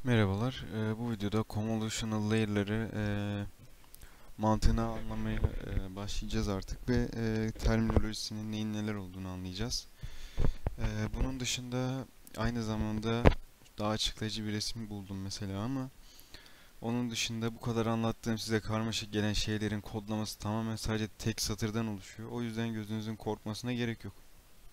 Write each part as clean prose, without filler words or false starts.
Merhabalar. Bu videoda convolutional layer'ları mantığını anlamaya başlayacağız artık ve terminolojisinin neyin neler olduğunu anlayacağız. Bunun dışında aynı zamanda daha açıklayıcı bir resim buldum mesela ama onun dışında bu kadar anlattığım size karmaşık gelen şeylerin kodlaması tamamen sadece tek satırdan oluşuyor. O yüzden gözünüzün korkmasına gerek yok.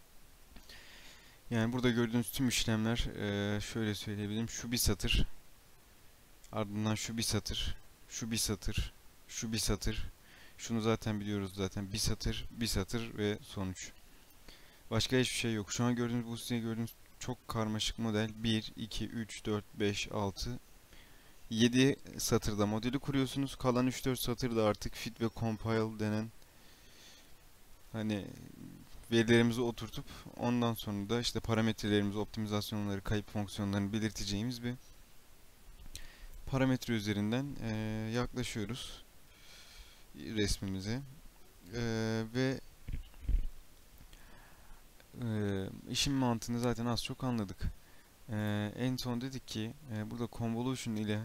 Yani burada gördüğünüz tüm işlemler şöyle söyleyebilirim. Şu bir satır. Ardından şu bir satır, şu bir satır, şu bir satır. Şunu zaten biliyoruz zaten. Bir satır, bir satır ve sonuç. Başka hiçbir şey yok. Şu an gördüğünüz bu size gördüğünüz çok karmaşık model 1, 2, 3, 4, 5, 6, 7 satırda modeli kuruyorsunuz. Kalan 3-4 satırda artık fit ve compile denen hani verilerimizi oturtup ondan sonra da işte parametrelerimizi, optimizasyonları, kayıp fonksiyonlarını belirteceğimiz bir parametre üzerinden yaklaşıyoruz resmimize. Ve işin mantığını zaten az çok anladık. En son dedik ki burada convolution ile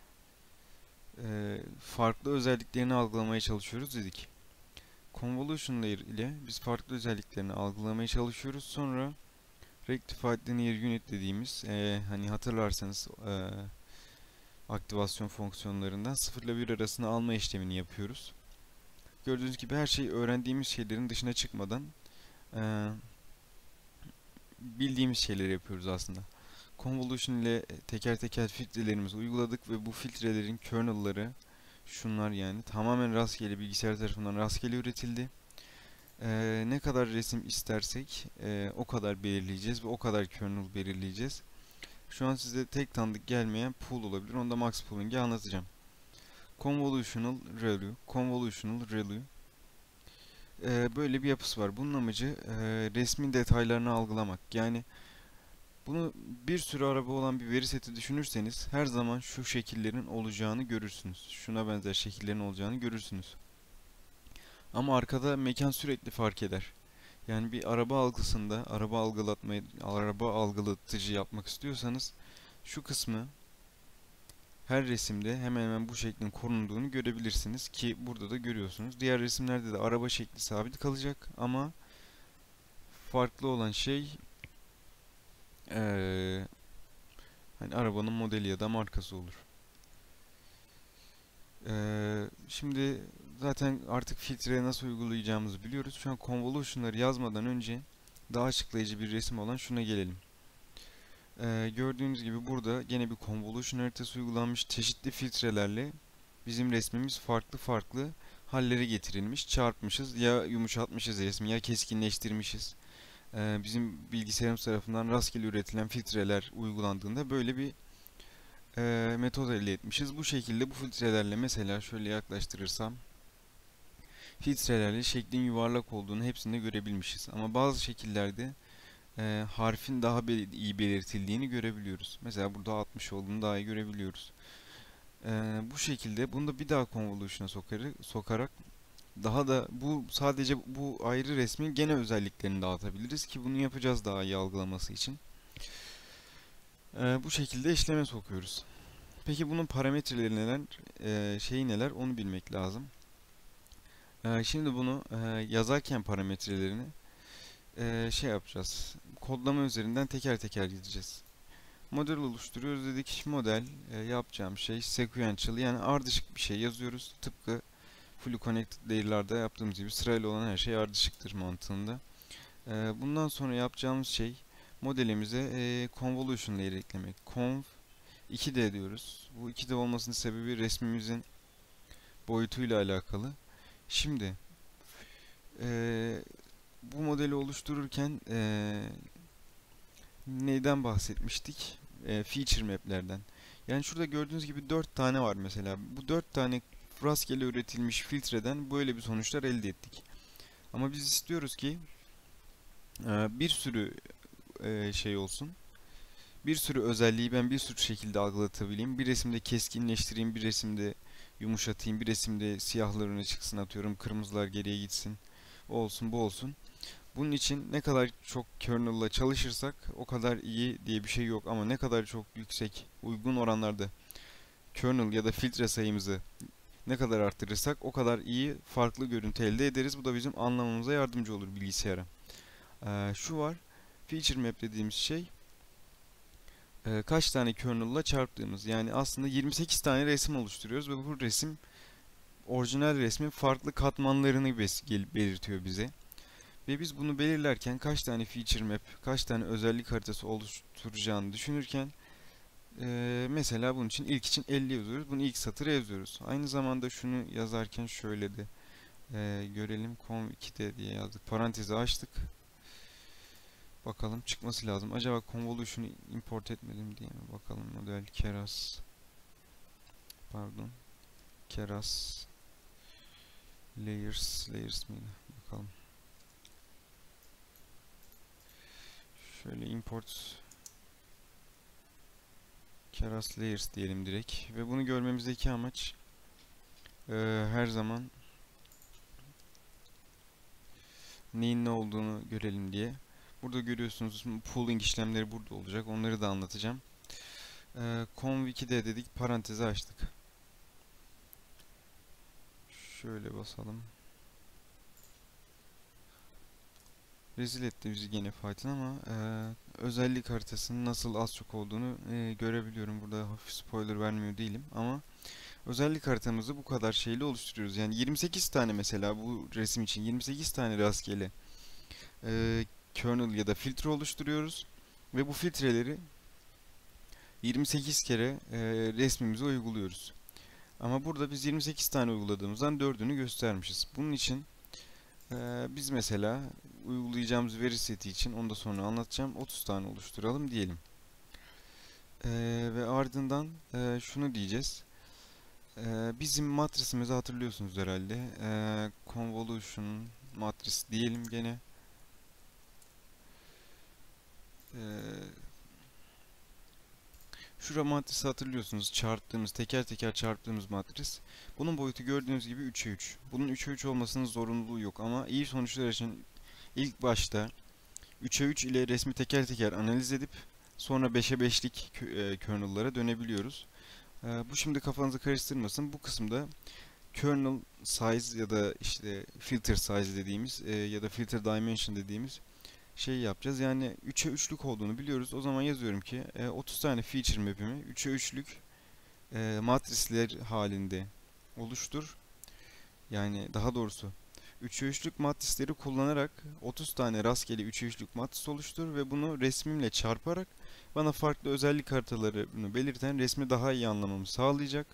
farklı özelliklerini algılamaya çalışıyoruz dedik. Convolution layer ile biz farklı özelliklerini algılamaya çalışıyoruz. Sonra rectified linear unit dediğimiz hani hatırlarsanız aktivasyon fonksiyonlarından 0 ile 1 arasında alma işlemini yapıyoruz. Gördüğünüz gibi her şey öğrendiğimiz şeylerin dışına çıkmadan e, bildiğimiz şeyleri yapıyoruz aslında. Convolution ile teker teker filtrelerimizi uyguladık ve bu filtrelerin kernel'ları şunlar yani tamamen rastgele bilgisayar tarafından rastgele üretildi. Ne kadar resim istersek o kadar belirleyeceğiz ve o kadar kernel belirleyeceğiz. Şu an size tek tanıdık gelmeyen pool olabilir. Onu da Max Pooling'i anlatacağım. Convolutional ReLU, Convolutional ReLU. Böyle bir yapısı var. Bunun amacı resmin detaylarını algılamak. Yani bunu bir sürü araba olan bir veri seti düşünürseniz her zaman şu şekillerin olacağını görürsünüz. Şuna benzer şekillerin olacağını görürsünüz. Ama arkada mekan sürekli fark eder. Yani bir araba algısında araba algılatıcı yapmak istiyorsanız şu kısmı her resimde hemen hemen bu şeklin korunduğunu görebilirsiniz ki burada da görüyorsunuz. Diğer resimlerde de araba şekli sabit kalacak ama farklı olan şey eee, hani arabanın modeli ya da markası olur. Şimdi zaten artık filtreye nasıl uygulayacağımızı biliyoruz. Şu an convolution'ları yazmadan önce daha açıklayıcı bir resim olan şuna gelelim. Gördüğünüz gibi burada gene bir convolution haritası uygulanmış. Çeşitli filtrelerle bizim resmimiz farklı farklı hallere getirilmiş. Çarpmışız ya yumuşatmışız resmi ya keskinleştirmişiz. Bizim bilgisayarımız tarafından rastgele üretilen filtreler uygulandığında böyle bir metot elde etmişiz. Bu şekilde bu filtrelerle mesela şöyle yaklaştırırsam filtrelerle şeklin yuvarlak olduğunu hepsinde görebilmişiz. Ama bazı şekillerde harfin daha iyi belirtildiğini görebiliyoruz. Mesela burada 60 olduğunu daha iyi görebiliyoruz. Bu şekilde bunu da bir daha convolution'a sokarak daha da bu sadece bu ayrı resmin gene özelliklerini dağıtabiliriz ki bunu yapacağız daha iyi algılaması için. Bu şekilde işleme sokuyoruz. Peki bunun parametreleri neler, şeyi neler onu bilmek lazım. Şimdi bunu yazarken parametrelerini şey yapacağız. Kodlama üzerinden teker teker gideceğiz. Model oluşturuyoruz dedik. Model yapacağım şey sequential yani ardışık bir şey yazıyoruz. Tıpkı fully connected layer'larda yaptığımız gibi sırayla olan her şey ardışıktır mantığında. Bundan sonra yapacağımız şey modelimize convolution layer eklemek. Conv 2D diyoruz. Bu 2D olmasının sebebi resmimizin boyutuyla alakalı. Şimdi bu modeli oluştururken neyden bahsetmiştik? Feature map'lerden. Yani şurada gördüğünüz gibi 4 tane var mesela. Bu 4 tane rastgele üretilmiş filtreden böyle bir sonuçlar elde ettik. Ama biz istiyoruz ki bir sürü şey olsun. Bir sürü özelliği ben bir sürü şekilde algılatabileyim. Bir resimde keskinleştireyim, bir resimde yumuşatayım, bir resimde siyahlar öne çıksın atıyorum, kırmızılar geriye gitsin. O olsun, bu olsun. Bunun için ne kadar çok kernel ile çalışırsak o kadar iyi diye bir şey yok, ama ne kadar çok yüksek, uygun oranlarda kernel ya da filtre sayımızı ne kadar arttırırsak o kadar iyi farklı görüntü elde ederiz. Bu da bizim anlamamıza yardımcı olur bilgisayara. Şu var, feature map dediğimiz şey kaç tane kernel ile çarptığımız. Yani aslında 28 tane resim oluşturuyoruz ve bu resim orijinal resmin farklı katmanlarını belirtiyor bize. Ve biz bunu belirlerken kaç tane feature map, kaç tane özellik haritası oluşturacağını düşünürken mesela bunun için ilk için 50 yazıyoruz. Bunu ilk satıra yazıyoruz. Aynı zamanda şunu yazarken şöyle de görelim. conv2d diye yazdık. Parantezi açtık. Bakalım çıkması lazım. Acaba convolution'u import etmedim diye mi? Bakalım model keras. Pardon. Keras layers miydi? Bakalım. Şöyle import keras layers diyelim direkt. Ve bunu görmemizdeki amaç her zaman neyin ne olduğunu görelim diye. Burada görüyorsunuz pooling işlemleri burada olacak. Onları da anlatacağım. conv2d dedik. Parantezi açtık. Şöyle basalım. Rezil etti bizi gene Python, ama özellik haritasının nasıl az çok olduğunu görebiliyorum. Burada hafif spoiler vermiyor değilim, ama özellik haritamızı bu kadar şeyle oluşturuyoruz. Yani 28 tane, mesela bu resim için 28 tane rastgele kernel ya da filtre oluşturuyoruz. Ve bu filtreleri 28 kere resmimize uyguluyoruz. Ama burada biz 28 tane uyguladığımızdan 4'ünü göstermişiz. Bunun için biz mesela uygulayacağımız veri seti için, onu da sonra anlatacağım, 30 tane oluşturalım diyelim. Ve ardından şunu diyeceğiz. Bizim matrisimizi hatırlıyorsunuz herhalde. Convolution matris diyelim gene. Şura matrisi hatırlıyorsunuz. Çarptığımız, teker teker çarptığımız matris. Bunun boyutu gördüğünüz gibi 3'e 3. Bunun 3'e 3 olmasının zorunluluğu yok, ama iyi sonuçlar için ilk başta 3'e 3 ile resmi teker teker analiz edip sonra 5'e 5'lik kernel'lara dönebiliyoruz. Bu şimdi kafanızı karıştırmasın. Bu kısımda kernel size ya da işte filter size dediğimiz ya da filter dimension dediğimiz şey yapacağız. Yani 3'e 3'lük olduğunu biliyoruz. O zaman yazıyorum ki 30 tane feature map'imi 3'e 3'lük matrisler halinde oluştur. Yani daha doğrusu 3'e 3'lük matrisleri kullanarak 30 tane rastgele 3'e 3'lük matris oluştur ve bunu resmimle çarparak bana farklı özellik haritalarını belirten resmi daha iyi anlamamı sağlayacak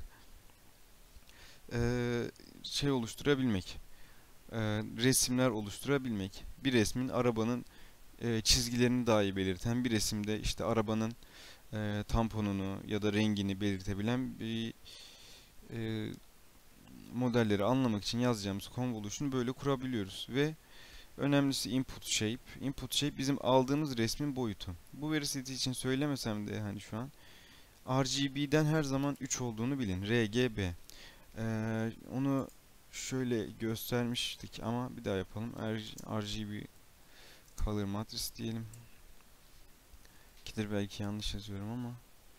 şey oluşturabilmek. Resimler oluşturabilmek. Bir resmin arabanın çizgilerini daha iyi belirten, bir resimde işte arabanın tamponunu ya da rengini belirtebilen bir e, modelleri anlamak için yazacağımız convolution'u böyle kurabiliyoruz. Ve önemlisi input shape. Input shape bizim aldığımız resmin boyutu. Bu veri seti için söylemesem de hani şu an RGB'den her zaman 3 olduğunu bilin. RGB. Onu şöyle göstermiştik ama bir daha yapalım. RGB color matrix diyelim. İkidir belki yanlış yazıyorum ama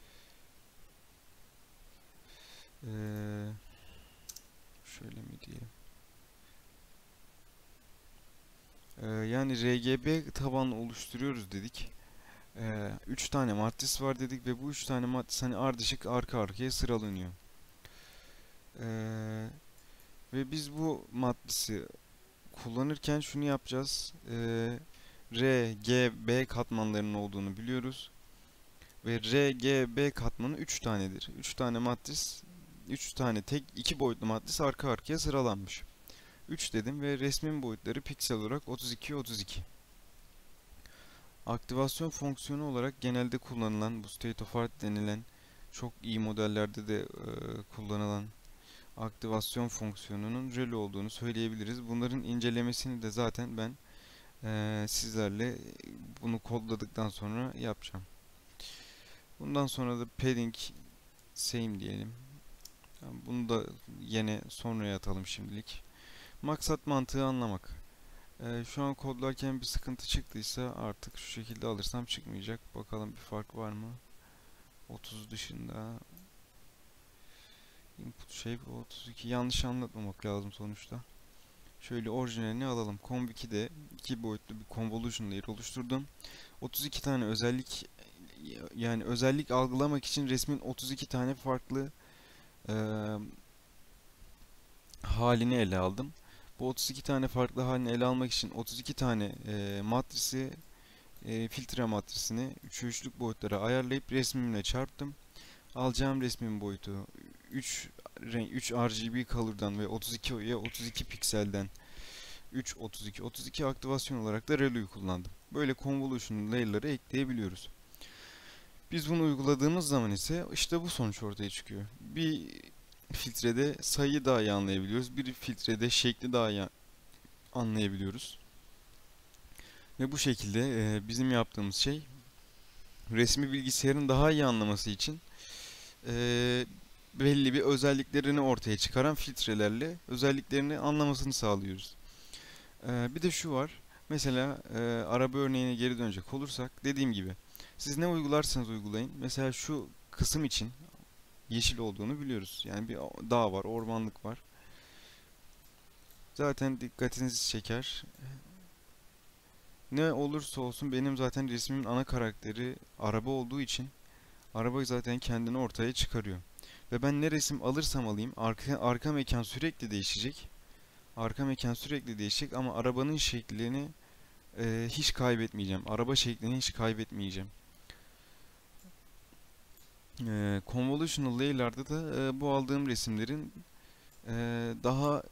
şöyle mi diyelim. Yani RGB tabanlı oluşturuyoruz dedik. 3 tane matris var dedik ve bu 3 tane matris hani ardışık arka arkaya sıralanıyor. Ve biz bu matrisi kullanırken şunu yapacağız. R, G, B katmanlarının olduğunu biliyoruz. Ve R, G, B katmanı 3 tanedir. 3 tane matris, 3 tane tek 2 boyutlu matris arka arkaya sıralanmış. 3 dedim ve resmin boyutları piksel olarak 32 32. Aktivasyon fonksiyonu olarak genelde kullanılan, bu state of art denilen çok iyi modellerde de kullanılan aktivasyon fonksiyonunun rel olduğunu söyleyebiliriz. Bunların incelemesini de zaten ben sizlerle bunu kodladıktan sonra yapacağım. Bundan sonra da padding same diyelim. Bunu da yine sonraya atalım şimdilik. Maksat mantığı anlamak. Şu an kodlarken bir sıkıntı çıktıysa artık şu şekilde alırsam çıkmayacak. Bakalım bir fark var mı? 30 dışında input shape 32, yanlış anlatmamak lazım sonuçta. Şöyle orijinalini alalım. Conv2'de 2 boyutlu bir convolution layer oluşturdum. 32 tane özellik, yani özellik algılamak için resmin 32 tane farklı e, halini ele aldım. Bu 32 tane farklı halini ele almak için 32 tane matrisi, filtre matrisini 3'e 3'lük boyutlara ayarlayıp resmimle çarptım. Alacağım resmin boyutu 3 renk, 3 RGB color'dan ve 32'ye 32 pikselden 3 32 32 aktivasyon olarak da Relu'yu kullandım. Böyle convolution layer'ları ekleyebiliyoruz. Biz bunu uyguladığımız zaman ise işte bu sonuç ortaya çıkıyor. Bir filtrede sayıyı daha iyi anlayabiliyoruz. Bir filtrede şekli daha iyi anlayabiliyoruz. Ve bu şekilde bizim yaptığımız şey, resmi bilgisayarın daha iyi anlaması için e, belli bir özelliklerini ortaya çıkaran filtrelerle özelliklerini anlamasını sağlıyoruz. Bir de şu var. Mesela araba örneğine geri dönecek olursak, dediğim gibi siz ne uygularsanız uygulayın. Mesela şu kısım için yeşil olduğunu biliyoruz. Yani bir dağ var, ormanlık var. Zaten dikkatinizi çeker. Ne olursa olsun benim zaten resmimin ana karakteri araba olduğu için araba zaten kendini ortaya çıkarıyor. Ve ben ne resim alırsam alayım arka mekan sürekli değişecek. Arka mekan sürekli değişecek ama arabanın şeklini hiç kaybetmeyeceğim. Araba şeklini hiç kaybetmeyeceğim. Convolutional layer'larda da bu aldığım resimlerin e, daha,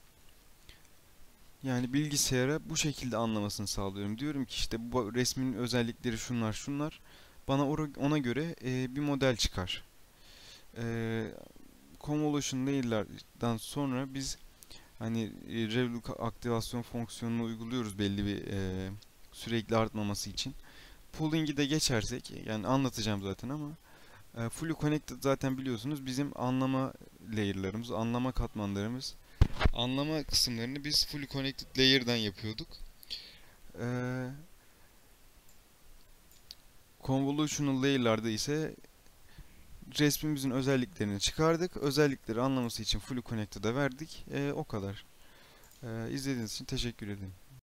yani bilgisayara bu şekilde anlamasını sağlıyorum. Diyorum ki işte bu resmin özellikleri şunlar şunlar. Bana ona göre bir model çıkar. E, Convolution layer'lardan sonra biz hani Rev aktivasyon fonksiyonunu uyguluyoruz belli bir sürekli artmaması için. Pooling'i de geçersek, yani anlatacağım zaten ama Fully Connected zaten biliyorsunuz bizim anlama layer'larımız, anlama katmanlarımız. Anlama kısımlarını biz Fully Connected layer'dan yapıyorduk. Ee, Convolutional layer'larda ise resmimizin özelliklerini çıkardık. Özellikleri anlaması için Fully Connected'a verdik. O kadar. İzlediğiniz için teşekkür ederim.